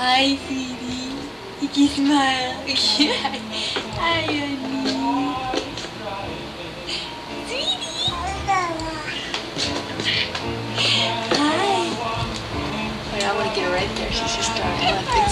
Hi, sweetie. You can smile. Hi, honey. Sweetie. Hi. Wait, I want to get her right there. She's just starting to